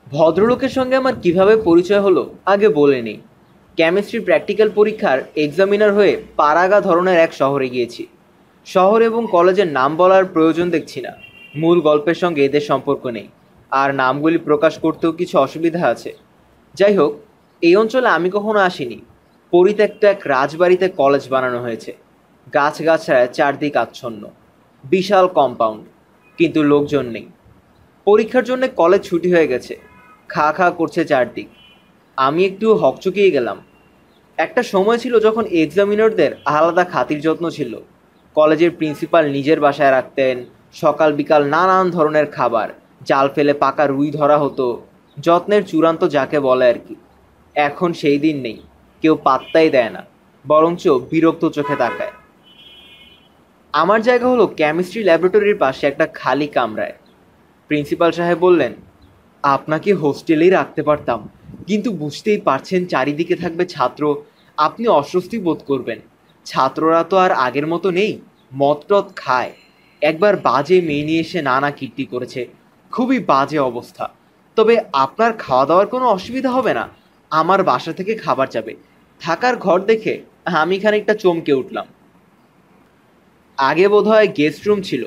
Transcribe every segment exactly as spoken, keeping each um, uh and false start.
ভদ্রলোকের সঙ্গে আমার কিভাবে পরিচয় হলো আগে বলে নিই। কেমিস্ট্রি প্র্যাকটিক্যাল পরীক্ষার এক্সামিনার হয়ে পাড়াগা ধরনের এক শহরে গিয়েছি। শহর এবং কলেজের নাম বলার প্রয়োজন দেখছি না, মূল গল্পের সঙ্গে এদের সম্পর্ক নেই, আর নামগুলি প্রকাশ করতেও কিছু অসুবিধা আছে। যাই হোক, এই অঞ্চলে আমি কখনো আসিনি। পরিত্যক্ত এক রাজবাড়িতে কলেজ বানানো হয়েছে। গাছগাছড়ায় চারদিক আচ্ছন্ন, বিশাল কম্পাউন্ড, কিন্তু লোকজন নেই। পরীক্ষার জন্য কলেজ ছুটি হয়ে গেছে। খা খা করছে চারদিক। আমি একটু হকচকিয়ে গেলাম। একটা সময় ছিল যখন এক্সামিনারদের আলাদা খাতির যত্ন ছিল। কলেজের প্রিন্সিপাল নিজের বাসায় রাখতেন। সকাল বিকাল নানান ধরনের খাবার, জাল ফেলে পাকা রুই ধরা হতো। যত্নের চূড়ান্ত যাকে বলে আর কি। এখন সেই দিন নেই। কেউ পাত্তাই দেয় না, বরঞ্চ বিরক্ত চোখে তাকায়। আমার জায়গা হলো কেমিস্ট্রি ল্যাবরেটরির পাশে একটা খালি কামরায়। প্রিন্সিপাল সাহেব বললেন, আপনাকে হোস্টেলেই রাখতে পারতাম, কিন্তু বুঝতেই পারছেন চারিদিকে থাকবে ছাত্র, আপনি অস্বস্তি বোধ করবেন। ছাত্ররা তো আর আগের মতো নেই, মদ টদ খায়। একবার বাজে মেয়ে নিয়ে এসে নানা কীর্তি করেছে। খুবই বাজে অবস্থা। তবে আপনার খাওয়া দাওয়ার কোনো অসুবিধা হবে না, আমার বাসা থেকে খাবার যাবে। থাকার ঘর দেখে আমি খানিকটা চমকে উঠলাম। আগে বোধহয় গেস্ট রুম ছিল,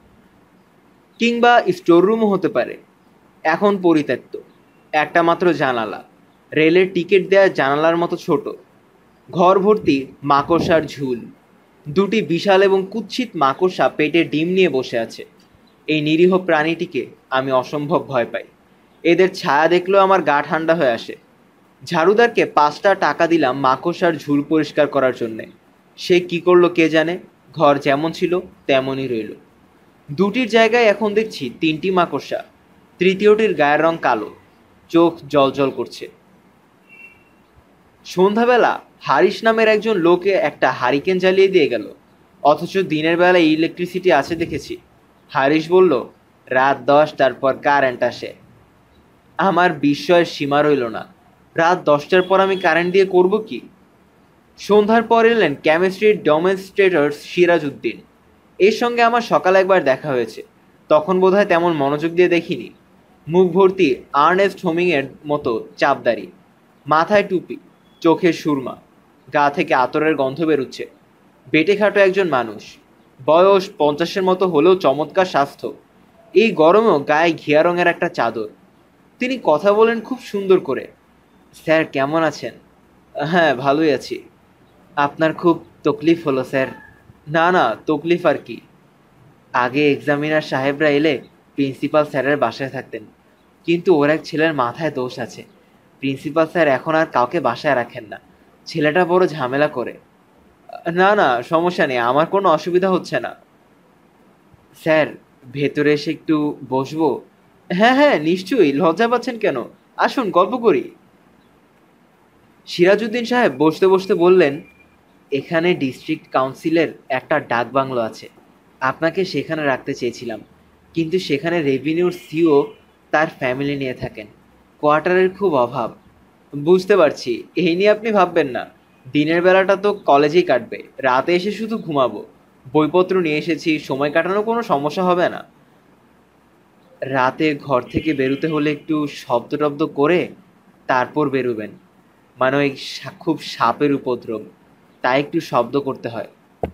কিংবা স্টোর রুমও হতে পারে। এখন পরিত্যক্ত। একটা মাত্র জানালা, রেলের টিকিট দেওয়া জানালার মতো ছোট। ঘর ভর্তি মাকড়সার ঝুল। দুটি বিশাল এবং কুৎসিত মাকড়সা পেটে ডিম নিয়ে বসে আছে। এই নিরীহ প্রাণীটিকে আমি অসম্ভব ভয় পাই। এদের ছায়া দেখলেও আমার গা ঠান্ডা হয়ে আসে। ঝাড়ুদারকে পাঁচটা টাকা দিলাম মাকড়সার ঝুল পরিষ্কার করার জন্যে। সে কি করলো কে জানে। ঘর যেমন ছিল তেমনই রইল। দুটির জায়গায় এখন দেখছি তিনটি মাকড়সা। তৃতীয়টির গায়ের রং কালো, চোখ জলজল করছে। সন্ধ্যাবেলা হারিস নামের একজন লোকে একটা হারিকেন জ্বালিয়ে দিয়ে গেল, অথচ দিনের বেলায় ইলেকট্রিসিটি আছে দেখেছি। হারিস বলল, রাত দশটার পর কারেন্ট আসে। আমার বিস্ময়ের সীমা রইল না। রাত দশটার পর আমি কারেন্ট দিয়ে করব কি? সন্ধ্যার পর এলেন কেমিস্ট্রির ডেমনস্ট্রেটর সিরাজউদ্দিন। এর সঙ্গে আমার সকালে একবার দেখা হয়েছে, তখন বোধহয় তেমন মনোযোগ দিয়ে দেখিনি। মুখ ভর্তি আর্নেস্ট হোমিংয়ের মতো চাপদারি, মাথায় টুপি, চোখের সুরমা, গা থেকে আতরের গন্ধ বেরুচ্ছে। বেটে খাটো একজন মানুষ, বয়স পঞ্চাশের মতো হলেও চমৎকার স্বাস্থ্য। এই গরমেও গায়ে ঘিয়া রঙের একটা চাদর। তিনি কথা বলেন খুব সুন্দর করে। স্যার কেমন আছেন? হ্যাঁ, ভালোই আছি। আপনার খুব তকলিফ হলো স্যার? না না, তকলিফ আর কি। আগে এক্সামিনার সাহেবরা এলে প্রিন্সিপাল স্যারের বাসায় থাকতেন, কিন্তু ওর এক ছেলের মাথায় দোষ আছে। প্রিন্সিপাল স্যার এখন আর কাউকে বাসায় রাখেন না। ছেলেটা বড় ঝামেলা করে। না না, সমস্যা নেই, আমার কোনো অসুবিধা হচ্ছে না। স্যার, ভেতরে এসে একটু বসবো? হ্যাঁ হ্যাঁ, নিশ্চয়ই, লজ্জা পাচ্ছেন কেন? আসুন, গল্প করি। সিরাজউদ্দিন সাহেব বসতে বসতে বললেন, এখানে ডিস্ট্রিক্ট কাউন্সিলের একটা ডাক বাংলো আছে। আপনাকে সেখানে রাখতে চেয়েছিলাম, কিন্তু সেখানে রেভিনিউর সিও তার ফ্যামিলি নিয়ে থাকেন। কোয়ার্টারের খুব অভাব। বুঝতে পারছি, এই নিয়ে আপনি ভাববেন না। দিনের বেলাটা তো কলেজেই কাটবে, রাতে এসে শুধু ঘুমাবো। বইপত্র নিয়ে এসেছি, সময় কাটানো কোনো সমস্যা হবে না। রাতে ঘর থেকে বেরোতে হলে একটু শব্দ টব্দ করে তারপর বেরোবেন। মানে ওই সা- খুব সাপের উপদ্রব, তাই একটু শব্দ করতে হয়।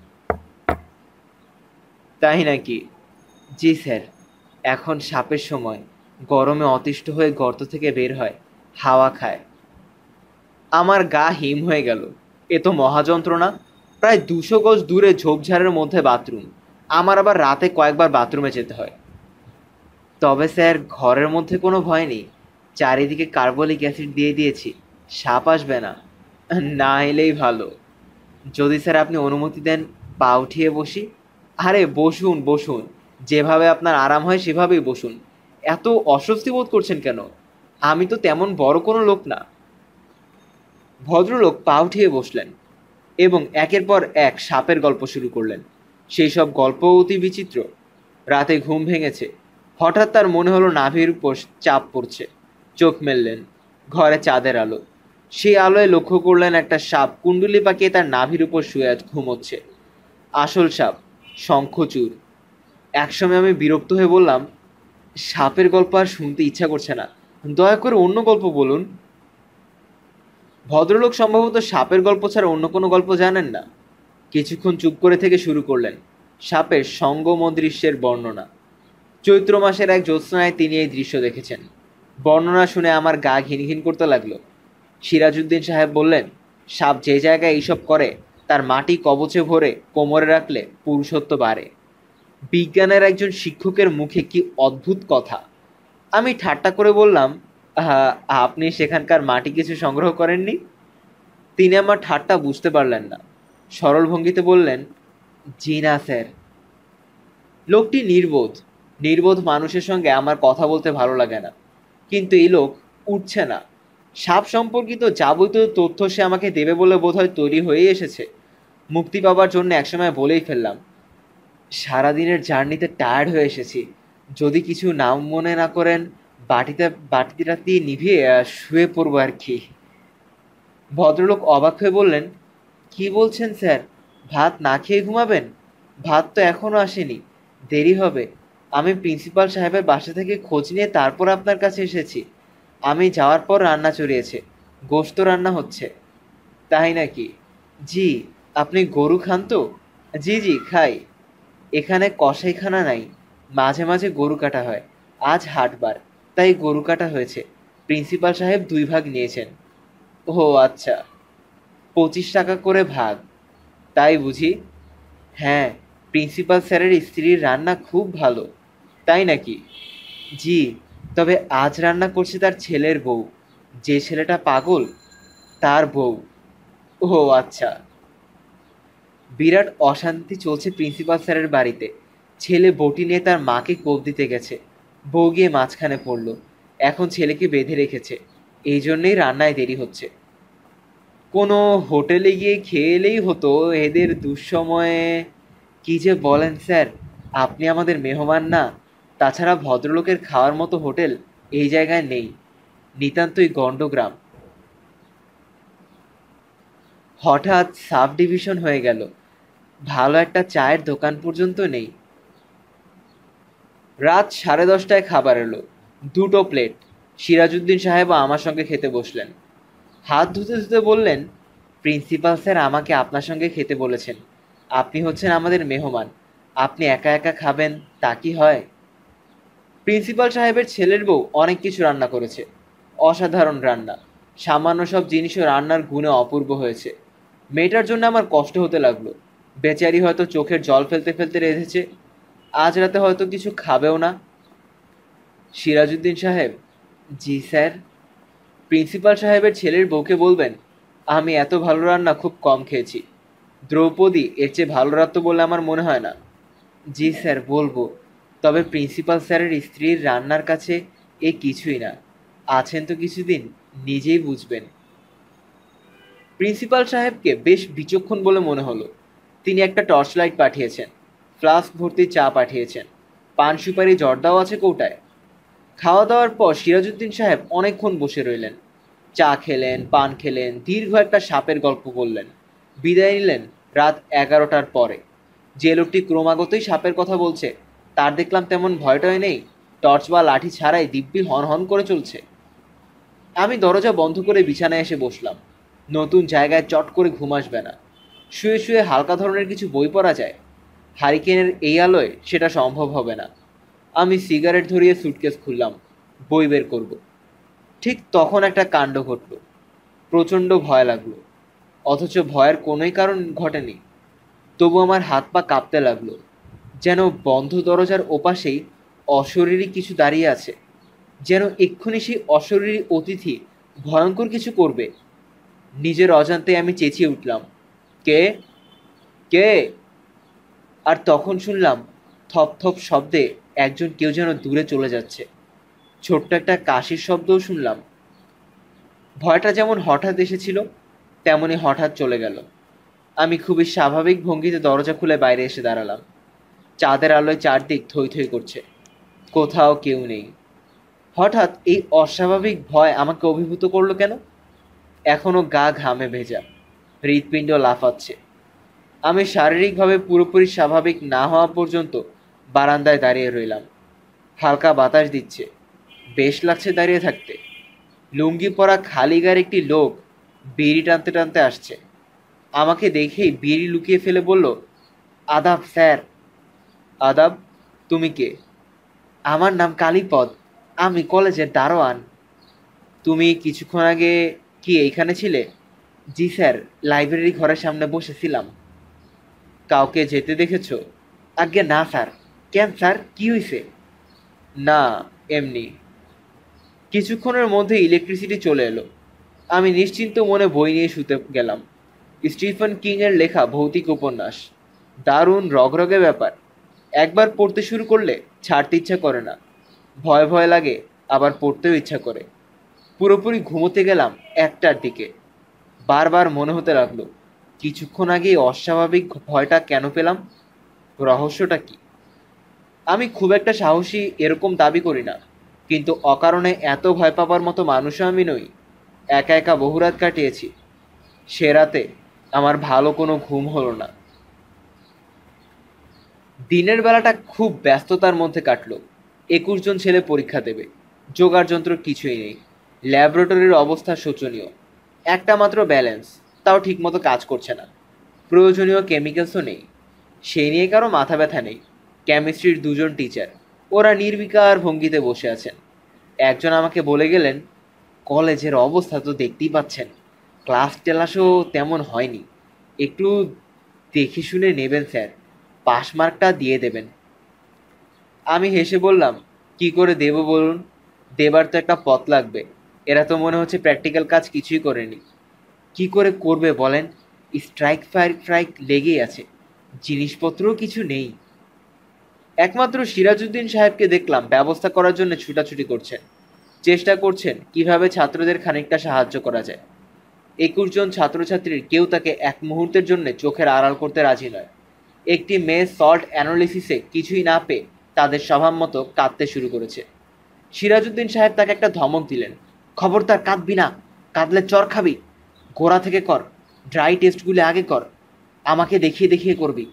তাই নাকি? জি স্যার। এখন সাপের সময়, গরমে অতিষ্ঠ হয়ে গর্ত থেকে বের হয়, হাওয়া খায়। আমার গা হিম হয়ে গেল। এ তো মহাযন্ত্রণা। প্রায় দুশো গজ দূরে ঝোপঝাড়ের মধ্যে বাথরুম। আমার আবার রাতে কয়েকবার বাথরুমে যেতে হয়। তবে স্যার, ঘরের মধ্যে কোনো ভয় নেই। চারিদিকে কার্বলিক অ্যাসিড দিয়ে দিয়েছি, সাপ আসবে না। না এলেই ভালো। যদি স্যার আপনি অনুমতি দেন, পা উঠিয়ে বসি? আরে বসুন বসুন, যেভাবে আপনার আরাম হয় সেভাবেই বসুন। এত অস্বস্তি বোধ করছেন কেন? আমি তো তেমন বড় কোনো লোক না। ভদ্রলোক পা উঠিয়ে বসলেন এবং একের পর এক সাপের গল্প শুরু করলেন। সেই সব গল্প অতি বিচিত্র। রাতে ঘুম ভেঙেছে, হঠাৎ তার মনে হলো নাভির উপর চাপ পড়ছে। চোখ মেললেন। ঘরে চাঁদের আলো। সেই আলোয় লক্ষ্য করলেন একটা সাপ কুণ্ডুলি পাকিয়ে তার নাভির উপর শুয়ে ঘুমোচ্ছে। আসল সাপ, শঙ্খচূড়। একসময় আমি বিরক্ত হয়ে বললাম, সাপের গল্প আর শুনতে ইচ্ছা করছে না, দয়া করে অন্য গল্প বলুন। ভদ্রলোক সম্ভবত সাপের গল্প ছাড়া অন্য কোনো গল্প জানেন না। কিছুক্ষণ চুপ করে থেকে শুরু করলেন সাপের সঙ্গম দৃশ্যের বর্ণনা। চৈত্র মাসের এক জ্যোৎস্নায় তিনি এই দৃশ্য দেখেছেন। বর্ণনা শুনে আমার গা ঘিন ঘিন করতে লাগলো। সিরাজউদ্দিন সাহেব বললেন, সাপ যে জায়গায় এইসব করে তার মাটি কবচে ভরে কোমরে রাখলে পুরুষত্ব বাড়ে। বিজ্ঞানের একজন শিক্ষকের মুখে কি অদ্ভুত কথা। আমি ঠাট্টা করে বললাম, "আহা, আপনি সেখানকার মাটি কিছু সংগ্রহ করেননি?" তিনি আমার ঠাট্টা বুঝতে পারলেন না। সরল ভঙ্গিতে বললেন, জি না স্যার। লোকটি নির্বোধ। নির্বোধ মানুষের সঙ্গে আমার কথা বলতে ভালো লাগে না। কিন্তু এই লোক উঠছে না। সাপ সম্পর্কিত যাবতীয় তথ্য সে আমাকে দেবে বলে বোধহয় তৈরি হয়েই এসেছে। মুক্তি পাবার জন্য একসময় বলেই ফেললাম, সারাদিনের জার্নিতে টায়ার্ড হয়ে এসেছি। যদি কিছু নাম মনে না করেন, বাটিতে বাটিটাতি নিভিয়ে আহ, শুয়ে পড়বো আর কি। ভদ্রলোক অবাক হয়ে বললেন, কি বলছেন স্যার? ভাত না খেয়ে ঘুমাবেন? ভাত তো এখনো আসেনি, দেরি হবে। আমি প্রিন্সিপাল সাহেবের বাসা থেকে খোঁজ নিয়ে তারপর আপনার কাছে এসেছি। আমি যাওয়ার পর রান্না চড়িয়েছে, গোশত রান্না হচ্ছে। তাই নাকি? জি। আপনি গরু খান তো? জি জি খাই। এখানে কসাইখানা নাই, মাঝে মাঝে গরু কাটা হয়। আজ হাটবার, তাই গরু কাটা হয়েছে। প্রিন্সিপাল সাহেব দুই ভাগ নিয়েছেন। ও আচ্ছা, পঁচিশ টাকা করে ভাগ, তাই বুঝি? হ্যাঁ, প্রিন্সিপাল স্যারের স্ত্রীর রান্না খুব ভালো। তাই নাকি? জি, তবে আজ রান্না করছে তার ছেলের বউ, যে ছেলেটা পাগল তার বউ। ও আচ্ছা। বিরাট অশান্তি চলছে প্রিন্সিপাল স্যারের বাড়িতে। ছেলে বটি নিয়ে তার মাকে কোপ দিতে গেছে, বউ গিয়ে মাঝখানে পড়ল। এখন ছেলেকে বেঁধে রেখেছে, এই জন্যেই রান্নায় দেরি হচ্ছে। কোনো হোটেলে গিয়ে খেয়ে এলেই হতো এদের দুঃসময়ে। কি যে বলেন স্যার, আপনি আমাদের মেহমান না। তাছাড়া ভদ্রলোকের খাওয়ার মতো হোটেল এই জায়গায় নেই, নিতান্তই গণ্ডগ্রাম। হঠাৎ সাব ডিভিশন হয়ে গেল, ভালো একটা চায়ের দোকান পর্যন্ত নেই। রাত সাড়ে দশটায় খাবার এলো, দুটো প্লেট। সিরাজউদ্দিন সাহেবও আমার সঙ্গে খেতে বসলেন। হাত ধুতে ধুতে বললেন, প্রিন্সিপাল স্যার আমাকে আপনার সঙ্গে খেতে বলেছেন। আপনি হচ্ছেন আমাদের মেহমান, আপনি একা একা খাবেন তা কি হয়? প্রিন্সিপাল সাহেবের ছেলের বউ অনেক কিছু রান্না করেছে, অসাধারণ রান্না। সামান্য সব জিনিসও রান্নার গুণে অপূর্ব হয়েছে। মেয়েটার জন্য আমার কষ্ট হতে লাগলো। বেচারি হয়তো চোখের জল ফেলতে ফেলতে রেঁধেছে, আজ রাতে হয়তো কিছু খাবেও না। সিরাজউদ্দিন সাহেব, জি স্যার। প্রিন্সিপাল সাহেবের ছেলের বউকে বলবেন, আমি এত ভালো রান্না খুব কম খেয়েছি। দ্রৌপদী এর চেয়ে ভালো রাঁধতো বলে আমার মনে হয় না। জি স্যার, বলবো। তবে প্রিন্সিপাল স্যারের স্ত্রীর রান্নার কাছে এ কিছুই না। আছেন তো কিছুদিন, নিজেই বুঝবেন। প্রিন্সিপাল সাহেবকে বেশ বিচক্ষণ বলে মনে হলো। তিনি একটা টর্চ লাইট পাঠিয়েছেন, ফ্লাস্ক ভর্তি চা পাঠিয়েছেন, পান সুপারি জর্দাও আছে কৌটায়। খাওয়া দাওয়ার পর সিরাজউদ্দিন সাহেব অনেকক্ষণ বসে রইলেন। চা খেলেন, পান খেলেন, দীর্ঘ একটা সাপের গল্প বললেন। বিদায় নিলেন রাত এগারোটার পরে। যে লোকটি ক্রমাগতই সাপের কথা বলছে, তার দেখলাম তেমন ভয়টয় নেই, টর্চ বা লাঠি ছাড়াই দিব্যি হন হন করে চলছে। আমি দরজা বন্ধ করে বিছানায় এসে বসলাম। নতুন জায়গায় চট করে ঘুম আসবে না। শুয়ে শুয়ে হালকা ধরনের কিছু বই পড়া যায়, হারিকেনের এই আলোয় সেটা সম্ভব হবে না। আমি সিগারেট ধরিয়ে সুটকেস খুললাম, বই বের করব। ঠিক তখন একটা কাণ্ড ঘটল। প্রচণ্ড ভয় লাগলো, অথচ ভয়ের কোনোই কারণ ঘটেনি। তবু আমার হাত পা কাঁপতে লাগলো, যেন বন্ধ দরজার ওপাশেই অশরীরী কিছু দাঁড়িয়ে আছে, যেন এক্ষুনি সেই অশরীরী অতিথি ভয়ঙ্কর কিছু করবে। নিজের অজান্তে আমি চেঁচিয়ে উঠলাম, কে? কে? আর তখন শুনলাম থপ থপ শব্দে একজন কেউ যেন দূরে চলে যাচ্ছে। ছোট্ট একটা কাশির শব্দও শুনলাম। ভয়টা যেমন হঠাৎ এসেছিল, তেমনি হঠাৎ চলে গেল। আমি খুবই স্বাভাবিক ভঙ্গিতে দরজা খুলে বাইরে এসে দাঁড়ালাম। চাঁদের আলোয় চারদিক থই থই করছে, কোথাও কেউ নেই। হঠাৎ এই অস্বাভাবিক ভয় আমাকে অভিভূত করলো কেন? এখনো গা ঘামে ভেজা, হৃৎপিণ্ড লাফাচ্ছে। আমি শারীরিকভাবে পুরোপুরি স্বাভাবিক না হওয়া পর্যন্ত বারান্দায় দাঁড়িয়ে রইলাম। হালকা বাতাস দিচ্ছে, বেশ লাগছে দাঁড়িয়ে থাকতে। লুঙ্গি পরা খালি গায়ের একটি লোক বিড়ি টানতে টানতে আসছে। আমাকে দেখেই বিড়ি লুকিয়ে ফেলে বলল, আদাব স্যার। আদাব। তুমি কে? আমার নাম কালীপদ, আমি কলেজের দারোয়ান। তুমি কিছুক্ষণ আগে কি এইখানে ছিলে? জি স্যার, লাইব্রেরি ঘরের সামনে বসেছিলাম। কাউকে যেতে দেখেছো? আজ্ঞে না স্যার। কেন স্যার, কি হয়েছে? না, এমনি। কিছুক্ষণের মধ্যে ইলেকট্রিসিটি চলে এলো। আমি নিশ্চিন্ত মনে বই নিয়ে শুতে গেলাম। স্টিফেন কিং এর লেখা ভৌতিক উপন্যাস। দারুণ রগরগে ব্যাপার। একবার পড়তে শুরু করলে ছাড়তে ইচ্ছা করে না। ভয় ভয় লাগে, আবার পড়তেও ইচ্ছা করে। পুরোপুরি ঘুমোতে গেলাম একটার দিকে। বারবার মনে হতে লাগলো, কিছুক্ষণ আগেই অস্বাভাবিক ভয়টা কেন পেলাম? রহস্যটা কি? আমি খুব একটা সাহসী এরকম দাবি করি না, কিন্তু অকারণে এত ভয় পাবার মতো মানুষও আমি নই। একা একা বহু রাত কাটিয়েছি। সে রাতে আমার ভালো কোনো ঘুম হলো না। দিনের বেলাটা খুব ব্যস্ততার মধ্যে কাটলো। একুশ জন ছেলে পরীক্ষা দেবে, জোগাড় যন্ত্র কিছুই নেই। ল্যাবরেটরির অবস্থা শোচনীয়। একটা মাত্র ব্যালেন্স, তাও ঠিকমতো কাজ করছে না। প্রয়োজনীয় কেমিক্যালসও নেই। সেই নিয়ে কারো মাথা ব্যথা নেই। কেমিস্ট্রির দুজন টিচার, ওরা নির্বিকার ভঙ্গিতে বসে আছেন। একজন আমাকে বলে গেলেন, কলেজের অবস্থা তো দেখতেই পাচ্ছেন, ক্লাস টেলাসও তেমন হয়নি। একটু দেখে শুনে নেবেন স্যার, পাস মার্কটা দিয়ে দেবেন। আমি হেসে বললাম, কি করে দেব বলুন? দেবার তো একটা পথ লাগবে। এরা তো মনে হচ্ছে প্র্যাকটিক্যাল কাজ কিছুই করেনি। কি করে করবে বলেন? স্ট্রাইক ফায়ার ফ্রাইক লেগেই আছে, জিনিসপত্রও কিছু নেই। একমাত্র সিরাজউদ্দিন সাহেবকে দেখলাম ব্যবস্থা করার জন্য ছুটাছুটি করছেন। চেষ্টা করছেন কিভাবে ছাত্রদের খানিকটা সাহায্য করা যায়। একুশ জন ছাত্রছাত্রীর কেউ তাকে এক মুহূর্তের জন্য চোখের আড়াল করতে রাজি নয়। একটি মেয়ে সল্ট অ্যানালিসিসে কিছুই না পেয়ে তাদের স্বভাব মতো কাঁদতে শুরু করেছে। সিরাজউদ্দিন সাহেব তাকে একটা ধমক দিলেন, খবরদার কাঁদবি না, কাঁদলে চর খাবি। গোড়া থেকে কর, ড্রাই টেস্টগুলি আগে কর, আমাকে দেখিয়ে দেখিয়ে করবি।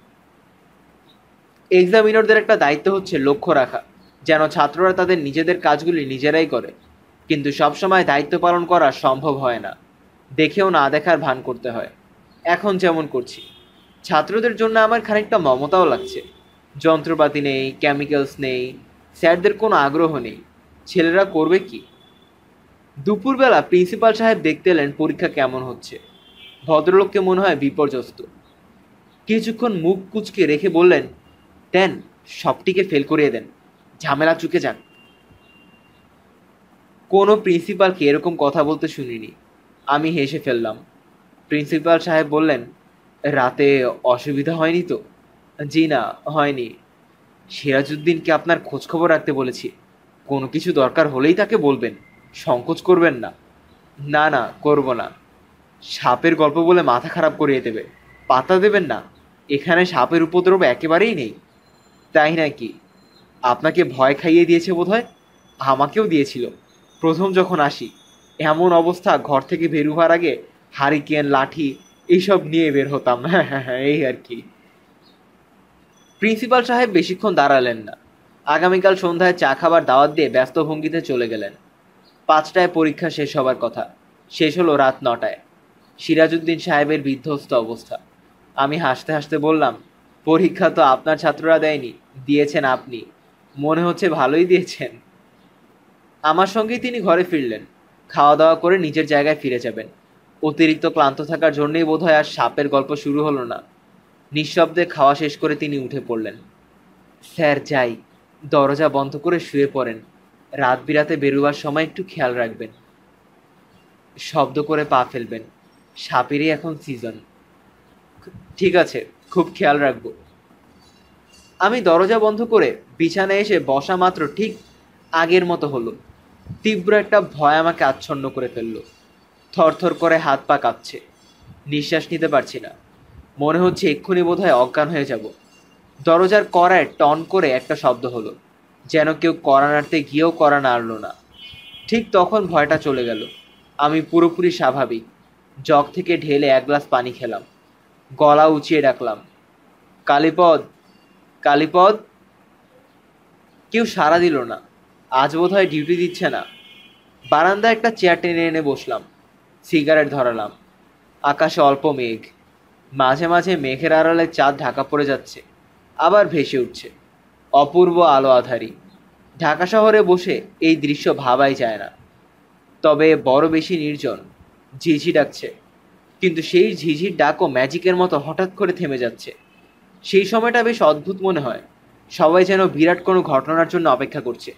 এক্সামিনারদের একটা দায়িত্ব হচ্ছে লক্ষ্য রাখা, যেন ছাত্ররা তাদের নিজেদের কাজগুলি নিজেরাই করে। কিন্তু সবসময় দায়িত্ব পালন করা সম্ভব হয় না। দেখেও না দেখার ভান করতে হয়। এখন যেমন করছি। ছাত্রদের জন্য আমার খানিকটা মমতাও লাগছে। যন্ত্রপাতি নেই, কেমিক্যালস নেই, স্যারদের কোনো আগ্রহ নেই। ছেলেরা করবে কি? দুপুরবেলা প্রিন্সিপাল সাহেব দেখতে এলেন পরীক্ষা কেমন হচ্ছে। ভদ্রলোককে মনে হয় বিপর্যস্ত। কিছুক্ষণ মুখ কুঁচকে রেখে বললেন, দেন, সবটিকে ফেল করিয়ে দেন, ঝামেলা চুকে যান। কোনো প্রিন্সিপালকে এরকম কথা বলতে শুনিনি। আমি হেসে ফেললাম। প্রিন্সিপাল সাহেব বললেন, রাতে অসুবিধা হয়নি তো? জি না, হয়নি। সিরাজউদ্দিনকে আপনার খোঁজখবর রাখতে বলেছি। কোনো কিছু দরকার হলেই তাকে বলবেন, সংকোচ করবেন না। না না, করব না। সাপের গল্প বলে মাথা খারাপ করিয়ে দেবে, পাত্তা দেবেন না। এখানে সাপের উপদ্রব একেবারেই নেই। তাই নাকি? আপনাকে ভয় খাইয়ে দিয়েছে বোধহয়। আমাকেও দিয়েছিল প্রথম যখন আসি। এমন অবস্থা, ঘর থেকে বের হওয়ার আগে হারিকেন, লাঠি এইসব নিয়ে বের হতাম। হ্যাঁ হ্যাঁ হ্যাঁ, এই আর কি। প্রিন্সিপাল সাহেব বেশিক্ষণ দাঁড়ালেন না। আগামীকাল সন্ধ্যায় চা খাবার দাওয়াত দিয়ে ব্যস্ত ভঙ্গিতে চলে গেলেন। পাঁচটায় পরীক্ষা শেষ হবার কথা, শেষ হলো রাত নটায়। সিরাজউদ্দিন সাহেবের বিধ্বস্ত অবস্থা। আমি হাসতে হাসতে বললাম, পরীক্ষা তো আপনার ছাত্ররা দেয়নি, দিয়েছেন আপনি। মনে হচ্ছে ভালোই দিয়েছেন। আমার সঙ্গেই তিনি ঘরে ফিরলেন। খাওয়া দাওয়া করে নিজের জায়গায় ফিরে যাবেন। অতিরিক্ত ক্লান্ত থাকার জন্যই বোধহয় আর সাপের গল্প শুরু হলো না। নিঃশব্দে খাওয়া শেষ করে তিনি উঠে পড়লেন। স্যার যাই, দরজা বন্ধ করে শুয়ে পড়েন। রাত বিরাতে বেরোবার সময় একটু খেয়াল রাখবেন। শব্দ করে পা ফেলবেন, সাপেরই এখন সিজন। ঠিক আছে, খুব খেয়াল রাখবো। আমি দরজা বন্ধ করে বিছানায় এসে বসা মাত্র ঠিক আগের মতো হলো। তীব্র একটা ভয় আমাকে আচ্ছন্ন করে ফেলল। থরথর করে হাত পা কাঁপছে। নিঃশ্বাস নিতে পারছি না। মনে হচ্ছে এক্ষুনি বোধহয় অজ্ঞান হয়ে যাব। দরজার কড়ায় টন করে একটা শব্দ হলো, যেন কেউ কড়া নাড়তে গিয়েও কড়া নাড়ল না। ঠিক তখন ভয়টা চলে গেল। আমি পুরোপুরি স্বাভাবিক। জগ থেকে ঢেলে এক গ্লাস পানি খেলাম। গলা উঁচিয়ে ডাকলাম, কালীপদ, কালীপদ। কেউ সাড়া দিল না। আজ বোধহয় ডিউটি দিচ্ছে না। বারান্দায় একটা চেয়ার টেনে এনে বসলাম, সিগারেট ধরালাম। আকাশে অল্প মেঘ, মাঝে মাঝে মেঘের আড়ালে চাঁদ ঢাকা পড়ে যাচ্ছে, আবার ভেসে উঠছে, অপূর্ব আলো আধারি। ঢাকা শহরে বসে এই দৃশ্য ভাবাই যায় না। তবে বড় বেশি নির্জন, ঝিঝি ডাকছে, কিন্তু সেই ঝিঝির ডাকও ম্যাজিকের মতো হঠাৎ করে থেমে যাচ্ছে। সেই সময়টা বেশ অদ্ভুত মনে হয়, সবাই যেন বিরাট কোনো ঘটনার জন্য অপেক্ষা করছে।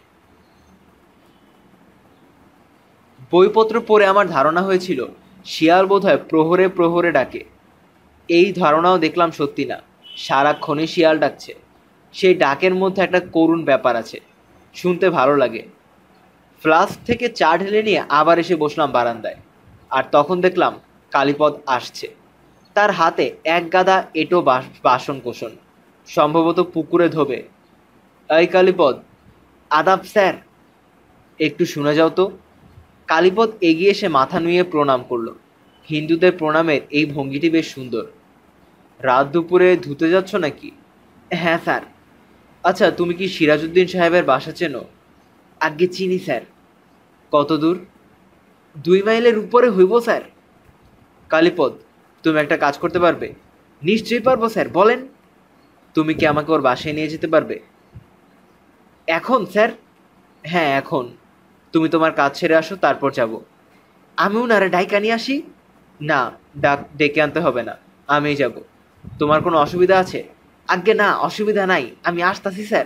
বইপত্র পড়ে আমার ধারণা হয়েছিল শিয়াল বোধহয় প্রহরে প্রহরে ডাকে। এই ধারণাও দেখলাম সত্যি না, সারাক্ষণই শিয়াল ডাকছে। সেই ডাকের মধ্যে একটা করুণ ব্যাপার আছে, শুনতে ভালো লাগে। ফ্লাস্ক থেকে চা ঢেলে নিয়ে আবার এসে বসলাম বারান্দায়, আর তখন দেখলাম কালীপদ আসছে। তার হাতে এক গাদা এঁটো বাসন কোসন, সম্ভবত পুকুরে ধোবে। এই কালীপদ। আদাব স্যার। একটু শুনে যাও তো। কালীপদ এগিয়ে এসে মাথা নুয়ে প্রণাম করল। হিন্দুদের প্রণামের এই ভঙ্গিটি বেশ সুন্দর। রাত দুপুরে ধুতে যাচ্ছ নাকি? হ্যাঁ স্যার। আচ্ছা, তুমি কি সিরাজউদ্দিন সাহেবের বাসা চেনো? আজ্ঞে চিনি স্যার। কত দূর? দুই মাইলের উপরে হইব স্যার। কালীপদ, তুমি একটা কাজ করতে পারবে? নিশ্চয়ই পারবো স্যার, বলেন। তুমি কি আমাকে ওর বাসায় নিয়ে যেতে পারবে? এখন স্যার? হ্যাঁ এখন। তুমি তোমার কাজ ছেড়ে আসো, তারপর যাব। আমি উনারে ডাইকা নিয়ে আসি? না, ডাক ডেকে আনতে হবে না, আমিই যাব। তোমার কোনো অসুবিধা আছে? আজ্ঞে না, অসুবিধা নাই, আমি আসতাছি স্যার।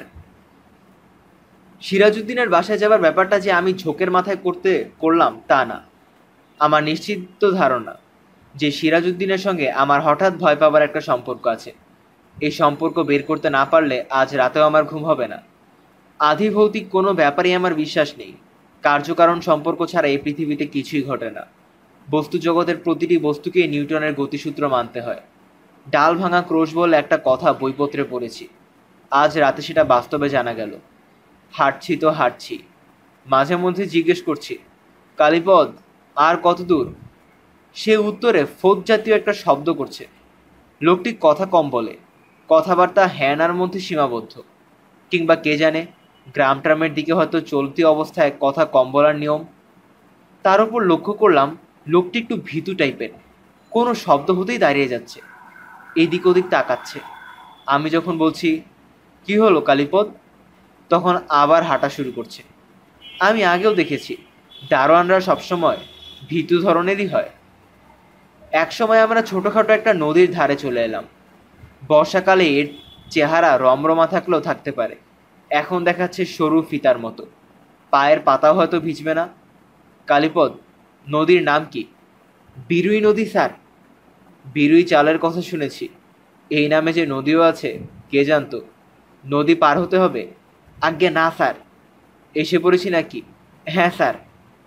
সিরাজউদ্দিনের বাসায় যাবার ব্যাপারটা যে আমি ঝোঁকের মাথায় করতে করলাম তা না। আমার নিশ্চিত ধারণা যে সিরাজউদ্দিনের সঙ্গে আমার হঠাৎ ভয় পাবার একটা সম্পর্ক আছে। এই সম্পর্ক বের করতে না পারলে আজ রাতেও আমার ঘুম হবে না। আধিভৌতিক কোনো ব্যাপারেই আমার বিশ্বাস নেই। কার্যকারণ সম্পর্ক ছাড়া এই পৃথিবীতে কিছুই ঘটে না। বস্তু জগতের প্রতিটি বস্তুকে নিউটনের গতিসূত্র মানতে হয়। ডাল ভাঙা ক্রোশ বলে একটা কথা বইপত্রে পড়েছি, আজ রাতে সেটা বাস্তবে জানা গেল। হাঁটছি তো হাঁটছি, মাঝে মধ্যে জিজ্ঞেস করছি, কালীপদ আর কত দূর? সে উত্তরে ফোক জাতীয় একটা শব্দ করছে। লোকটি কথা কম বলে, কথাবার্তা হ্যানার মধ্যে সীমাবদ্ধ। কিংবা কে জানে, গ্রাম ট্রামের দিকে হয়তো চলতি অবস্থায় কথা কম বলার নিয়ম। তার উপর লক্ষ্য করলাম লোকটি একটু ভীতু টাইপের, কোনো শব্দ হতেই দাঁড়িয়ে যাচ্ছে, এদিক ওদিক তাকাচ্ছে। আমি যখন বলছি, কি হলো কালীপদ, তখন আবার হাঁটা শুরু করছে। আমি আগেও দেখেছি দারোয়ানরা সবসময় ভীতু ধরনেরই হয়। একসময় আমরা ছোটোখাটো একটা নদীর ধারে চলে এলাম। বর্ষাকালে এর চেহারা রমরমা থাকলেও থাকতে পারে, এখন দেখাচ্ছে সরু ফিতার মতো। পায়ের পাতাও হয়তো ভিজবে না। কালীপদ, নদীর নাম কি? বিরুই নদী স্যার। বিরুই চালের কথা শুনেছি, এই নামে যে নদীও আছে কে জানতো। নদী পার হতে হবে? আজ্ঞে না স্যার। এসে পড়েছি নাকি? হ্যাঁ স্যার।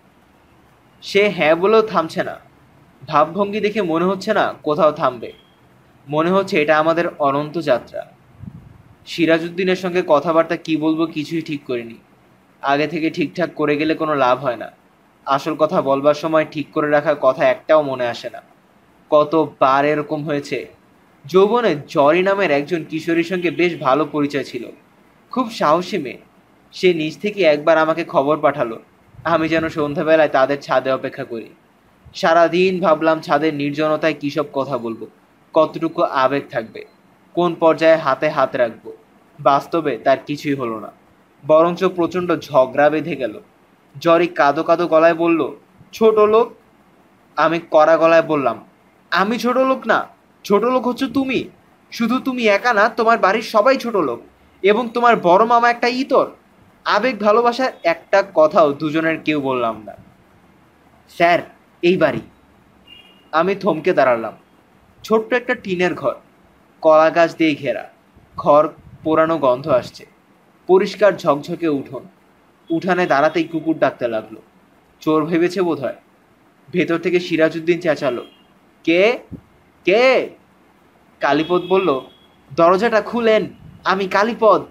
সে হ্যাঁ বলেও থামছে না। ভাবভঙ্গি দেখে মনে হচ্ছে না কোথাও থামবে। মনে হচ্ছে এটা আমাদের অনন্ত যাত্রা। সিরাজউদ্দিনের সঙ্গে কথাবার্তা কি বলবো কিছুই ঠিক করিনি। আগে থেকে ঠিকঠাক করে গেলে কোনো লাভ হয় না। আসল কথা বলবার সময় ঠিক করে রাখা কথা একটাও মনে আসে না। কতবার এরকম হয়েছে। যৌবনে জরি নামের একজন কিশোরীর সঙ্গে বেশ ভালো পরিচয় ছিল, খুব সাহসী মেয়ে। সে নিজ থেকে একবার আমাকে খবর পাঠালো আমি যেন সন্ধ্যাবেলায় তাদের ছাদে অপেক্ষা করি। সারাদিন ভাবলাম ছাদের নির্জনতায় কী সব কথা বলবো, কতটুকু আবেগ থাকবে, কোন পর্যায়ে হাতে হাত রাখবো। বাস্তবে তার কিছুই হলো না, বরঞ্চ প্রচণ্ড ঝগড়া বেঁধে গেল। জরি কাঁদো কাঁদো গলায় বলল, ছোট লোক। আমি কড়া গলায় বললাম, আমি ছোট লোক না, ছোট লোক হচ্ছে তুমি। শুধু তুমি একা না, তোমার বাড়ির সবাই ছোট লোক, এবং তোমার বড় মামা একটা ইতর। আবেগ ভালোবাসার একটা কথাও দুজনের কেউ বললাম না। স্যার, এই বাড়ি। আমি থমকে দাঁড়ালাম। ছোট্ট একটা টিনের ঘর, কলা গাছ দিয়ে ঘেরা। ঘর পোড়ানো গন্ধ আসছে। পরিষ্কার ঝকঝকে উঠোন। উঠানে দাঁড়াতেই কুকুর ডাকতে লাগলো। চোর ভেবেছে বোধ হয়। ভেতর থেকে সিরাজউদ্দিন চেঁচালো, কে কে? কালীপদ বলল, দরজাটা খুলেন, আমি কালীপদ।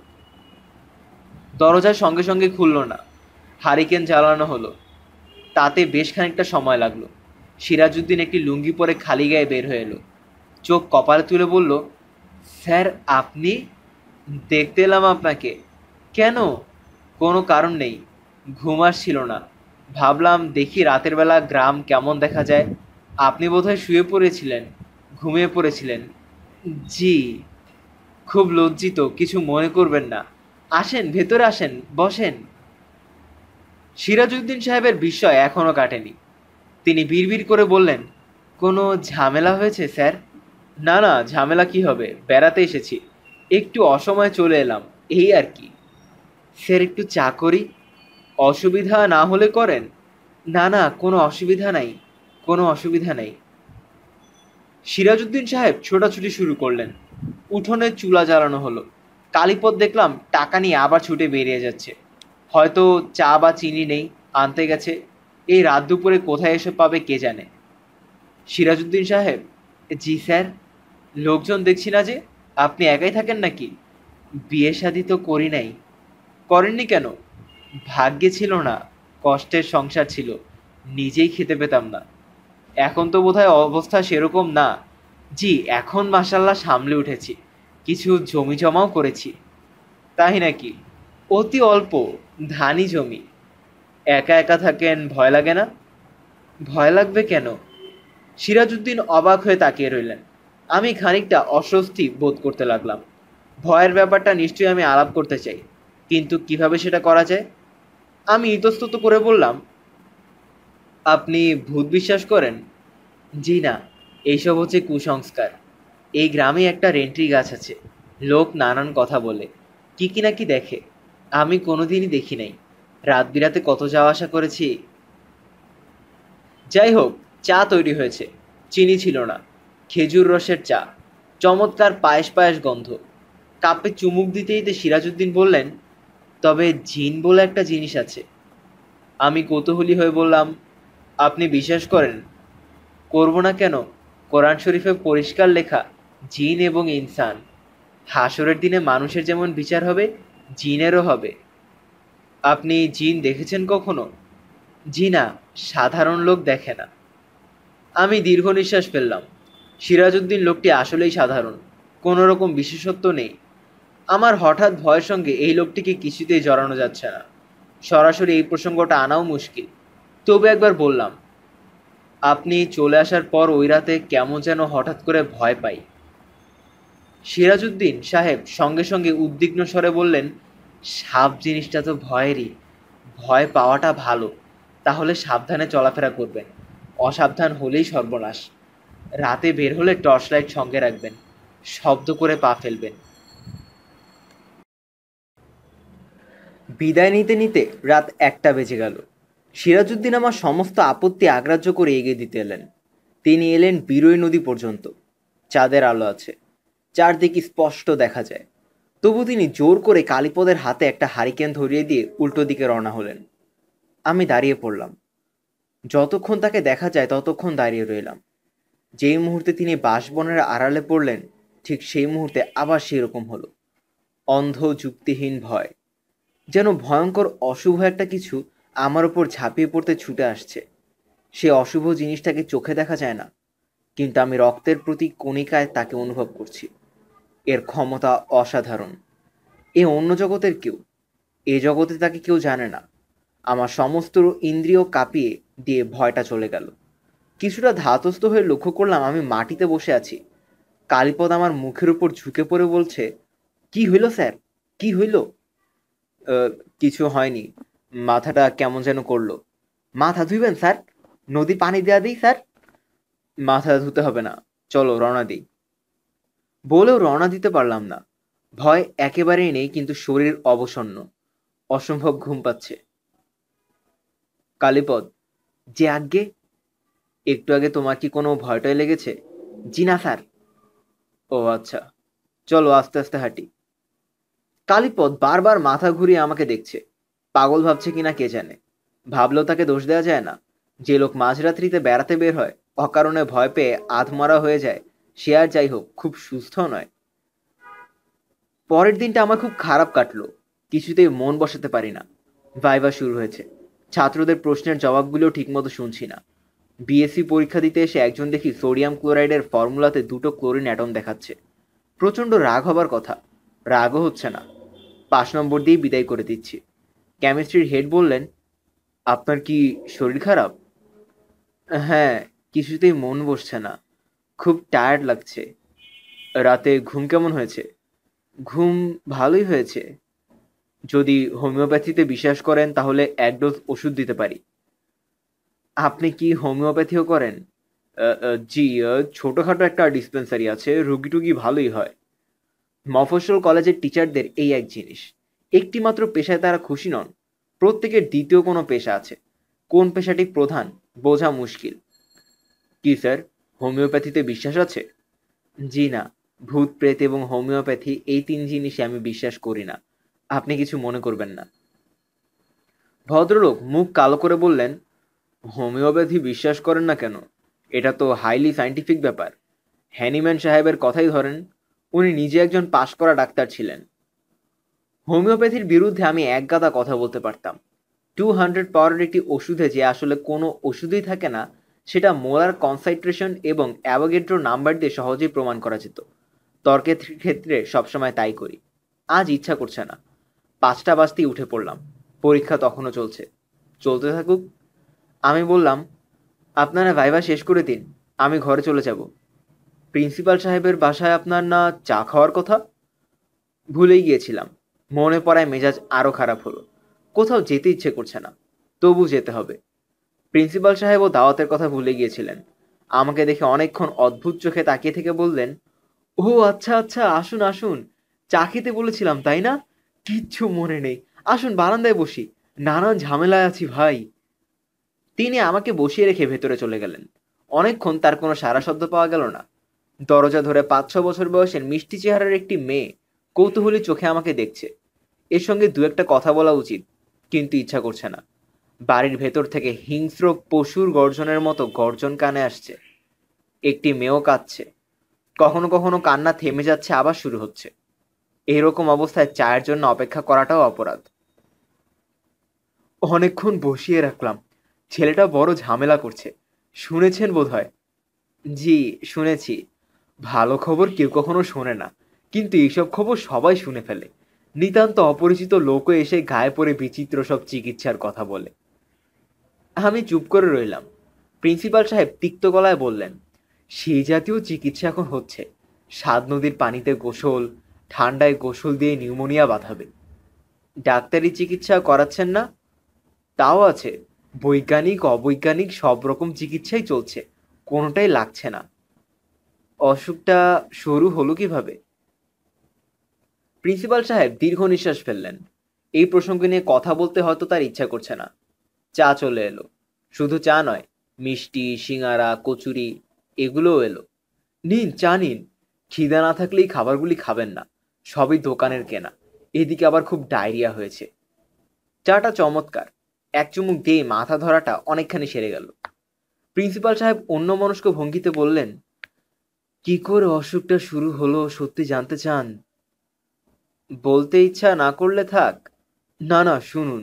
দরজার সঙ্গে সঙ্গে খুলল না। হারিকেন জ্বালানো হলো, তাতে বেশ খানিকটা সময় লাগলো। সিরাজউদ্দিন একটি লুঙ্গি পরে খালি গায়ে বের হয়ে এলো। চোখ কপালে তুলে বলল, স্যার আপনি? দেখতে এলাম আপনাকে। কেন? কোনো কারণ নেই, ঘুম আসছিল না। ভাবলাম দেখি রাতের বেলা গ্রাম কেমন দেখা যায়। আপনি বোধহয় শুয়ে পড়েছিলেন, ঘুমিয়ে পড়েছিলেন। জি। খুব লজ্জিত, কিছু মনে করবেন না। আসেন, ভেতরে আসেন, বসেন। সিরাজউদ্দিন সাহেবের বিস্ময় এখনো কাটেনি। তিনি বিড়বিড় করে বললেন, কোনো ঝামেলা হয়েছে স্যার? না না, ঝামেলা কি হবে, বেড়াতে এসেছি, একটু অসময়ে চলে এলাম, এই আর কি। স্যার একটু চা করি? অসুবিধা না হলে করেন। না না, কোনো অসুবিধা নাই, কোনো অসুবিধা নাই। সিরাজউদ্দিন সাহেব ছোটাছুটি শুরু করলেন। উঠোনে চুলা জ্বালানো হলো। কালীপদ দেখলাম টাকা নিয়ে আবার ছুটে বেরিয়ে যাচ্ছে। হয়তো চা বা চিনি নেই, আনতে গেছে। এই রাত দুপুরে কোথায় এসে পাবে কে জানে। সিরাজউদ্দিন সাহেব। জি স্যার। লোকজন দেখছি না যে, আপনি একাই থাকেন নাকি? বিয়ে শাদি তো করি নাই। করেননি কেন? ভাগ্যে ছিল না, কষ্টের সংসার ছিল, নিজেই খেতে পেতাম না। এখন তো বোধহয় অবস্থা সেরকম না। জি, এখন মাশাল্লাহ সামলে উঠেছি, কিছু জমি জমাও করেছি। তাই নাকি? অতি অল্প, ধানি জমি। একা একা থাকেন, ভয় লাগে না? ভয় লাগবে কেন? সিরাজউদ্দিন অবাক হয়ে তাকিয়ে রইলেন। আমি খানিকটা অস্বস্তি বোধ করতে লাগলাম। ভয়ের ব্যাপারটা নিশ্চয়ই আমি আলাপ করতে চাই, কিন্তু কিভাবে সেটা করা যায়? আমি ইতস্তত করে বললাম, আপনি ভূত বিশ্বাস করেন? জি না, এইসব হচ্ছে কুসংস্কার। এই গ্রামে একটা রেন্ট্রি গাছ আছে, লোক নানান কথা বলে, কি কি না কি দেখে। আমি কোনোদিনই দেখি নাই। রাত বিরাতে কত যাওয়া আসা করেছি। যাই হোক, চা তৈরি হয়েছে। চিনি ছিল না, খেজুর রসের চা। চমৎকার পায়েস পায়েস গন্ধ। কাপে চুমুক দিতে দিতে সিরাজউদ্দিন বললেন, তবে জিন বলে একটা জিনিস আছে। আমি কৌতূহলী হয়ে বললাম, আপনি বিশ্বাস করেন? করব না কেন? কোরআন শরীফে পরিষ্কার লেখা, জিন এবং ইনসান। হাসরের দিনে মানুষের যেমন বিচার হবে, জিনেরও হবে। আপনি জিন দেখেছেন কখনো? জি না, সাধারণ লোক দেখে না। আমি দীর্ঘ নিঃশ্বাস ফেললাম। সিরাজউদ্দিন লোকটি আসলেই সাধারণ, কোনো রকম বিশেষত্ব নেই। আমার হঠাৎ ভয়ের সঙ্গে এই লোকটিকে কিছুতেই জড়ানো যাচ্ছে না। সরাসরি এই প্রসঙ্গটা আনাও মুশকিল। তবু একবার বললাম, আপনি চলে আসার পর ওই রাতে কেমন যেন হঠাৎ করে ভয় পাই। সিরাজউদ্দিন সাহেব সঙ্গে সঙ্গে উদ্বিগ্ন স্বরে বললেন, সাপ জিনিসটা তো ভয়েরই। ভয় পাওয়াটা ভালো, তাহলে সাবধানে চলাফেরা করবেন। অসাবধান হলেই সর্বনাশ। রাতে বের হলে টর্চ লাইট সঙ্গে রাখবেন, শব্দ করে পা ফেলবেন। বিদায় নিতে নিতে রাত একটা বেজে গেল। সিরাজউদ্দিন আমার সমস্ত আপত্তি আগ্রাহ্য করে এগিয়ে দিতে এলেন। তিনি এলেন বিরই নদী পর্যন্ত। চাঁদের আলো আছে, চারদিকে স্পষ্ট দেখা যায়। তবু তিনি জোর করে কালীপদের হাতে একটা হারিকেন ধরিয়ে দিয়ে উল্টো দিকে রওনা হলেন। আমি দাঁড়িয়ে পড়লাম। যতক্ষণ তাকে দেখা যায় ততক্ষণ দাঁড়িয়ে রইলাম। যেই মুহূর্তে তিনি বাঁশবনের আড়ালে পড়লেন, ঠিক সেই মুহূর্তে আবার সেরকম হলো। অন্ধ যুক্তিহীন ভয়, যেন ভয়ঙ্কর অশুভ একটা কিছু আমার ওপর ঝাঁপিয়ে পড়তে ছুটে আসছে। সে অশুভ জিনিসটাকে চোখে দেখা যায় না, কিন্তু আমি রক্তের প্রতি কণিকায় তাকে অনুভব করছি। এর ক্ষমতা অসাধারণ। এ অন্য জগতের কেউ, এ জগতে তাকে কেউ জানে না। আমার সমস্ত ইন্দ্রিয় কাঁপিয়ে দিয়ে ভয়টা চলে গেল। কিছুটা ধাতস্থ হয়ে লক্ষ্য করলাম আমি মাটিতে বসে আছি। কালীপদ আমার মুখের উপর ঝুঁকে পড়ে বলছে, কি হইল স্যার, কি হইল? "আহ, কিছু হয়নি, মাথাটা কেমন যেন করলো।" মাথা ধুইবেন স্যার? নদী পানি দেয়া দিই স্যার? মাথা ধুতে হবে না, চলো রওনা দিই। বলেও রওনা দিতে পারলাম না। ভয় একেবারেই নেই, কিন্তু শরীর অবসন্ন, অসম্ভব ঘুম পাচ্ছে। কালীপদ, যে আজ্ঞে। একটু আগে তোমার কি কোনো ভয়টয় লেগেছে? জি না স্যার। ও আচ্ছা, চলো আস্তে আস্তে হাঁটি। কালীপদ বারবার মাথা ঘুরিয়ে আমাকে দেখছে। পাগল ভাবছে কিনা কে জানে। ভাবলেও তাকে দোষ দেওয়া যায় না। যে লোক মাঝরাত্রিতে বেড়াতে বের হয়, অকারণে ভয় পেয়ে আধমরা হয়ে যায়, সে আর যাই হোক খুব সুস্থ নয়। পরের দিনটা আমার খুব খারাপ কাটলো। কিছুতেই মন বসাতে পারি না। ভাইভা শুরু হয়েছে। ছাত্রদের প্রশ্নের জবাবগুলোও ঠিকমতো শুনছি না। বিএসসি পরীক্ষা দিতে এসে একজন দেখি সোডিয়াম ক্লোরাইডের ফর্মুলাতে দুটো ক্লোরিন অ্যাটম দেখাচ্ছে। প্রচণ্ড রাগ হবার কথা, রাগও হচ্ছে না। পাঁচ নম্বর দিয়ে বিদায় করে দিচ্ছি। কেমিস্ট্রির হেড বললেন, আপনার কি শরীর খারাপ? হ্যাঁ, কিছুতেই মন বসছে না। খুব টায়ার্ড লাগছে। রাতে ঘুম কেমন হয়েছে? ঘুম ভালোই হয়েছে। যদি হোমিওপ্যাথিতে বিশ্বাস করেন তাহলে এক ডোজ ওষুধ দিতে পারি। আপনি কি হোমিওপ্যাথিও করেন? আ আ জি, আ ছোটখাটো একটা ডিসপেন্সারি আছে। রোগী-টোগী ভালোই হয়। মফস্বল কলেজের টিচারদের এই এক জিনিস। একটিমাত্র পেশায় তারা খুশি নন। প্রত্যেকের দ্বিতীয় কোনো পেশা আছে। কোন পেশাটি প্রধান বোঝা মুশকিল। কি স্যার, হোমিওপ্যাথিতে বিশ্বাস আছে? জি না, ভূত প্রেত এবং হোমিওপ্যাথি এই তিন জিনিসে আমি বিশ্বাস করি না। আপনি কিছু মনে করবেন না। ভদ্রলোক মুখ কালো করে বললেন, হোমিওপ্যাথি বিশ্বাস করেন না কেন? এটা তো হাইলি সায়েন্টিফিক ব্যাপার। হ্যানিম্যান সাহেবের কথাই ধরেন, উনি নিজে একজন পাশ করা ডাক্তার ছিলেন। হোমিওপ্যাথির বিরুদ্ধে আমি একগাদা কথা বলতে পারতাম। টু হান্ড্রেড পাওয়ারের একটি ওষুধে যে আসলে কোনো ওষুধই থাকে না, সেটা মোলার কনসাইট্রেশন এবং অ্যাভোগেড্রো নাম্বার দিয়ে সহজেই প্রমাণ করা যেত। তর্কের ক্ষেত্রে সবসময় তাই করি। আজ ইচ্ছা করছে না। পাঁচটা বাজতেই উঠে পড়লাম। পরীক্ষা তখনও চলছে। চলতে থাকুক। আমি বললাম, আপনারা ভাইভা শেষ করে দিন, আমি ঘরে চলে যাব। প্রিন্সিপাল সাহেবের বাসায় আপনার না চা খাওয়ার কথা? ভুলেই গিয়েছিলাম। মনে পড়ায় মেজাজ আরো খারাপ হলো। কোথাও যেতে ইচ্ছে করছে না, তবু যেতে হবে। প্রিন্সিপাল সাহেবও দাওয়াতের কথা ভুলে গিয়েছিলেন। আমাকে দেখে অনেকক্ষণ অদ্ভুত চোখে তাকিয়ে থেকে বললেন, ও আচ্ছা আচ্ছা, আসুন আসুন। চা খেতে বলেছিলাম তাই না? কিচ্ছু মনে নেই। আসুন বারান্দায় বসি। নানান ঝামেলায় আছি ভাই। তিনি আমাকে বসিয়ে রেখে ভেতরে চলে গেলেন। অনেকক্ষণ তার কোনো সাড়া শব্দ পাওয়া গেল না। দরজা ধরে পাঁচ ছ বছর বয়সের মিষ্টি চেহারার একটি মেয়ে কৌতূহলী চোখে আমাকে দেখছে। এর সঙ্গে দু একটা কথা বলা উচিত, কিন্তু ইচ্ছা করছে না। বাড়ির ভেতর থেকে হিংস্র পশুর গর্জনের মতো গর্জন কানে আসছে। একটি মেয়েও কাঁদছে। কখনো কখনো কান্না থেমে যাচ্ছে, আবার শুরু হচ্ছে। এরকম অবস্থায় চায়ের জন্য অপেক্ষা করাটাও অপরাধ। অনেকক্ষণ বসিয়ে রাখলাম। ছেলেটা বড় ঝামেলা করছে, শুনেছেন বোধহয়? জি, শুনেছি। ভালো খবর কেউ কখনো শোনে না, কিন্তু এইসব খবর সবাই শুনে ফেলে। নিতান্ত অপরিচিত লোকও এসে গায়ে পড়ে বিচিত্র সব চিকিৎসার কথা বলে। আমি চুপ করে রইলাম। প্রিন্সিপাল সাহেব তিক্ত গলায় বললেন, সেই জাতীয় চিকিৎসা এখন হচ্ছে। সাত নদীর পানিতে গোসল, ঠান্ডায় গোসল দিয়ে নিউমোনিয়া বাঁধাবে। ডাক্তারি চিকিৎসা করাচ্ছেন না? তাও আছে। বৈজ্ঞানিক অবৈজ্ঞানিক সব রকম চিকিৎসাই চলছে, কোনোটাই লাগছে না। অসুখটা শুরু হলো কিভাবে? প্রিন্সিপাল সাহেব দীর্ঘ নিঃশ্বাস ফেললেন। এই প্রসঙ্গ নিয়ে কথা বলতে হয়তো তার ইচ্ছা করছে না। চা চলে এলো। শুধু চা নয়, মিষ্টি, সিঙারা, কচুরি এগুলোও এলো। নিন, চা নিন। খিদে না থাকলেই খাবারগুলি খাবেন না, সবই দোকানের কেনা। এদিকে আবার খুব ডায়রিয়া হয়েছে। চাটা চমৎকার। এক চুমুক দিয়ে মাথা ধরাটা অনেকখানি সেরে গেল। প্রিন্সিপাল সাহেব অন্যমনস্ক ভঙ্গিতে বললেন, কি করে অসুখটা শুরু হলো সত্যি জানতে চান? বলতে ইচ্ছা না করলে থাক। না না, শুনুন।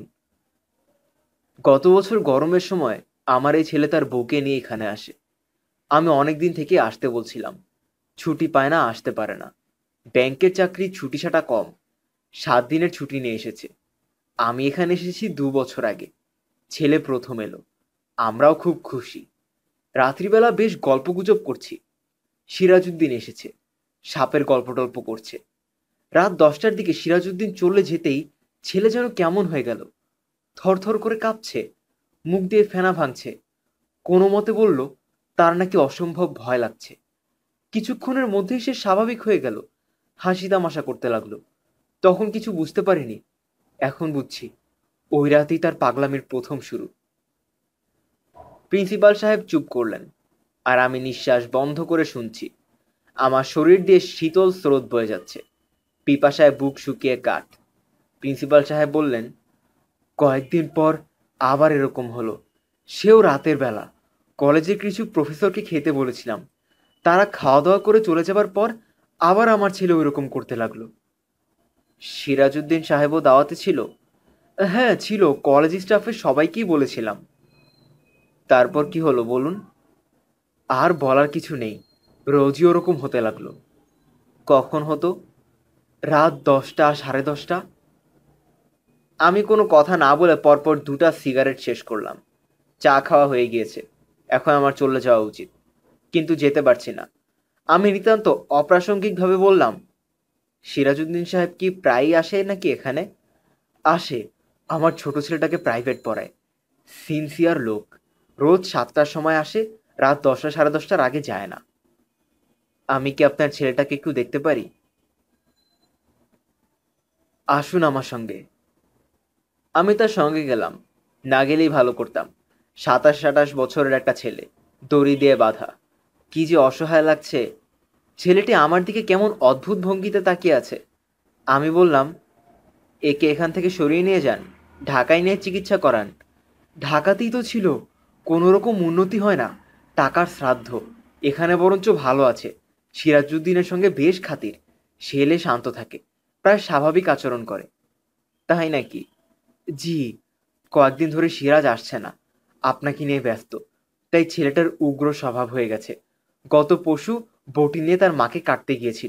গত বছর গরমের সময় আমার এই ছেলে তার বউকে নিয়ে এখানে আসে। আমি অনেক দিন থেকে আসতে বলছিলাম। ছুটি পায় না, আসতে পারে না। ব্যাংকের চাকরির ছুটি ছাটা কম। সাত দিনের ছুটি নিয়ে এসেছে। আমি এখানে এসেছি দু বছর আগে। ছেলে প্রথম এলো। আমরাও খুব খুশি। রাত্রিবেলা বেশ গল্পগুজব করছি। সিরাজউদ্দিন এসেছে। সাপের গল্প টল্প করছে। রাত দশটার দিকে সিরাজউদ্দিন চলে যেতেই ছেলে যেন কেমন হয়ে গেল। থরথর করে কাঁপছে, মুখ দিয়ে ফেনা ভাঙছে। কোনো মতে বলল তার নাকি অসম্ভব ভয় লাগছে। কিছুক্ষণের মধ্যেই সে স্বাভাবিক হয়ে গেল। হাসি তামাশা করতে লাগলো। তখন কিছু বুঝতে পারিনি। এখন বুঝছি, ওই রাতেই তার পাগলামির প্রথম শুরু। প্রিন্সিপাল সাহেব চুপ করলেন, আর আমি নিঃশ্বাস বন্ধ করে শুনছি। আমার শরীর দিয়ে শীতল স্রোত বয়ে যাচ্ছে। পিপাসায় বুক শুকিয়ে কাঠ। প্রিন্সিপাল সাহেব বললেন, কয়েকদিন পর আবার এরকম হলো। সেও রাতের বেলা। কলেজের কিছু প্রফেসরকে খেতে বলেছিলাম। তারা খাওয়া দাওয়া করে চলে যাবার পর আবার আমার ছেলে ওইরকম করতে লাগলো। সিরাজউদ্দিন সাহেবও দাওয়াতে ছিল? হ্যাঁ ছিল, কলেজ স্টাফের সবাইকেই বলেছিলাম। তারপর কি হলো বলুন? আর বলার কিছু নেই। রোজই ওরকম হতে লাগলো। কখন হতো? রাত দশটা, সাড়ে দশটা। আমি কোনো কথা না বলে পরপর দুটা সিগারেট শেষ করলাম। চা খাওয়া হয়ে গিয়েছে, এখন আমার চলে যাওয়া উচিত, কিন্তু যেতে পারছি না। আমি নিতান্ত অপ্রাসঙ্গিকভাবে বললাম, সিরাজউদ্দিন সাহেব কি প্রায়ই আসে নাকি এখানে? আসে, আমার ছোট ছেলেটাকে প্রাইভেট পড়ায়। সিনসিয়ার লোক, রোজ সাতটার সময় আসে, রাত দশটা সাড়ে দশটার আগে যায় না। আমি কি আপনার ছেলেটাকে একটু দেখতে পারি? আসুন আমার সঙ্গে। আমি তার সঙ্গে গেলাম। না গেলেই ভালো করতাম। সাতাশ আটাশ বছরের একটা ছেলে, দড়ি দিয়ে বাঁধা। কি যে অসহায় লাগছে। ছেলেটি আমার দিকে কেমন অদ্ভুত ভঙ্গিতে তাকিয়ে আছে। আমি বললাম, একে এখান থেকে সরিয়ে নিয়ে যান, ঢাকায় নিয়ে চিকিৎসা করান। ঢাকাতেই তো ছিল, কোনো রকম উন্নতি হয় না, টাকার শ্রাদ্ধ। এখানে বরঞ্চ ভালো আছে, সিরাজউদ্দিনের সঙ্গে বেশ খাতির। ছেলে শান্ত থাকে, প্রায় স্বাভাবিক আচরণ করে। তাই নাকি? জি, কয়েকদিন ধরে সিরাজ আসছে না, আপনাকে নিয়ে ব্যস্ত। তাই ছেলেটার উগ্র স্বভাব হয়ে গেছে। গত পরশু বটি নিয়ে তার মাকে কাটতে গিয়েছিল।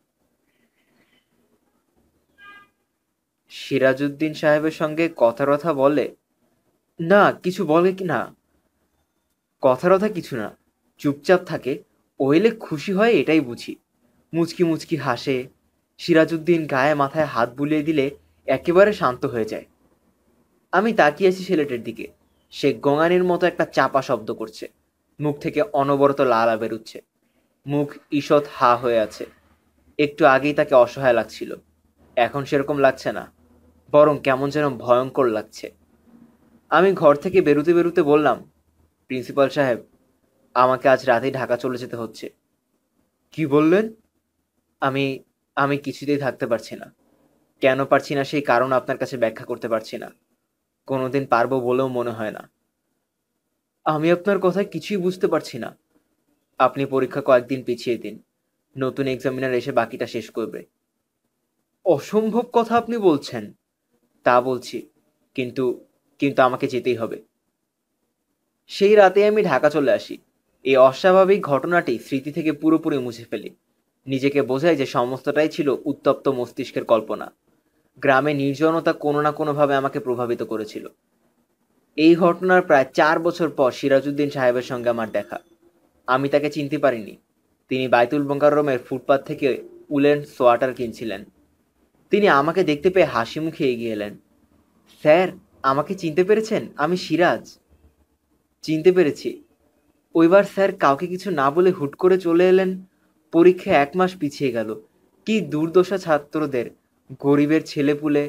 সিরাজউদ্দিন সাহেবের সঙ্গে কথা কথা বলে? না, কিছু বলে কি না। কথার কথা কিছু না, চুপচাপ থাকে। ও এলে খুশি হয় এটাই বুঝি। মুচকি মুচকি হাসে। সিরাজউদ্দিন গায়ে মাথায় হাত বুলিয়ে দিলে একেবারে শান্ত হয়ে যায়। আমি তাকিয়ে আছি ছেলেটার দিকে। সে গঙানির মতো একটা চাপা শব্দ করছে। মুখ থেকে অনবরত লালা বেরুচ্ছে। মুখ ঈষৎ হা হয়ে আছে। একটু আগেই তাকে অসহায় লাগছিল, এখন সেরকম লাগছে না, বরং কেমন যেন ভয়ঙ্কর লাগছে। আমি ঘর থেকে বেরুতে বেরুতে বললাম, প্রিন্সিপাল সাহেব, আমাকে আজ রাতেই ঢাকা চলে যেতে হচ্ছে। কি বললেন? আমি আমি কিছুতেই থাকতে পারছি না। কেন পারছি না সেই কারণ আপনার কাছে ব্যাখ্যা করতে পারছি না। কোনোদিন পারবো বলেও মনে হয় না। আমি আপনার কথায় কিছুই বুঝতে পারছি না। আপনি পরীক্ষা কয়েকদিন পিছিয়ে দিন, নতুন এক্সামিনার এসে বাকিটা শেষ করবে। অসম্ভব কথা আপনি বলছেন। তা বলছি, কিন্তু কিন্তু আমাকে যেতেই হবে। সেই রাতে আমি ঢাকা চলে আসি। এই অস্বাভাবিক ঘটনাটি স্মৃতি থেকে পুরোপুরি মুছে ফেলি। নিজেকে বোঝাই যে সমস্তটাই ছিল উত্তপ্ত মস্তিষ্কের কল্পনা। গ্রামে নির্জনতা কোনো না কোনোভাবে আমাকে প্রভাবিত করেছিল। এই ঘটনার প্রায় চার বছর পর সিরাজউদ্দিন সাহেবের সঙ্গে আমার দেখা। আমি তাকে চিনতে পারিনি। তিনি বাইতুল মোকাররমের ফুটপাত থেকে উলেন সোয়াটার কিনছিলেন। তিনি আমাকে দেখতে পেয়ে হাসি মুখে এগিয়ে এলেন। স্যার, আমাকে চিনতে পেরেছেন? আমি সিরাজ। চিনতে পেরেছি। ওইবার স্যার কাউকে কিছু না বলে হুট করে চলে এলেন। পরীক্ষা এক মাস পিছিয়ে গেল। কি দুর্দশা ছাত্রদের, গরিবের ছেলেপুলে।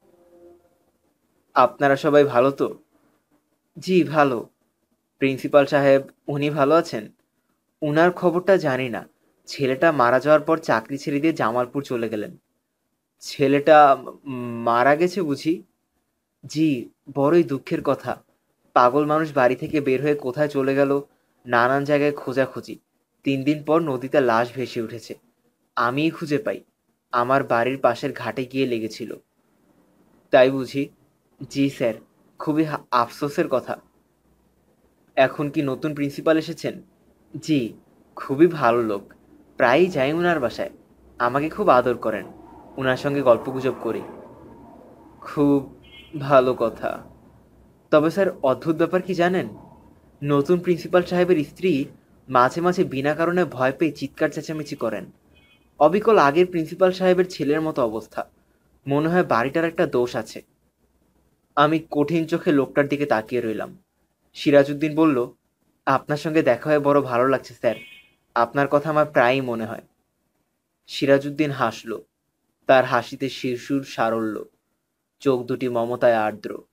আপনারা সবাই ভালো তো? জি ভালো। প্রিন্সিপাল সাহেব, উনি ভালো আছেন? উনার খবরটা জানি না। ছেলেটা মারা যাওয়ার পর চাকরি ছেড়ে দিয়ে জামালপুর চলে গেলেন। ছেলেটা উম, মারা গেছে বুঝি? জি, বড়ই দুঃখের কথা। পাগল মানুষ বাড়ি থেকে বের হয়ে কোথায় চলে গেল, নানান জায়গায় খোঁজাখুঁজি। তিন দিন পর নদীতে লাশ ভেসে উঠেছে। আমিই খুঁজে পাই। আমার বাড়ির পাশের ঘাটে গিয়ে লেগেছিল। তাই বুঝি? জি স্যার, খুবই হা- আফসোসের কথা। এখন কি নতুন প্রিন্সিপাল এসেছেন? জি, খুবই ভালো লোক। প্রায়ই যাই উনার বাসায়। আমাকে খুব আদর করেন। উনার সঙ্গে গল্পগুজব করি। খুব ভালো কথা। তবে স্যার, অদ্ভুত ব্যাপার কি জানেন? নতুন প্রিন্সিপাল সাহেবের স্ত্রী মাঝে মাঝে বিনা কারণে ভয় পেয়ে চিৎকার চেঁচামেচি করেন। অবিকল আগের প্রিন্সিপাল সাহেবের ছেলের মতো অবস্থা। মনে হয় বাড়িটার একটা দোষ আছে। আমি কঠিন চোখে লোকটার দিকে তাকিয়ে রইলাম। সিরাজউদ্দিন বলল, আপনার সঙ্গে দেখা হয়ে বড় ভালো লাগছে স্যার। আপনার কথা আমার প্রায়ই মনে হয়। সিরাজউদ্দিন হাসল। তার হাসিতে শিরশুর সারল্য, চোখ দুটি মমতায় আর্দ্র।